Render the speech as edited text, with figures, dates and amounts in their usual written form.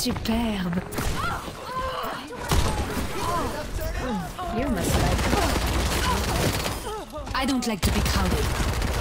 Superbe. You must like it. I don't like to be crowded.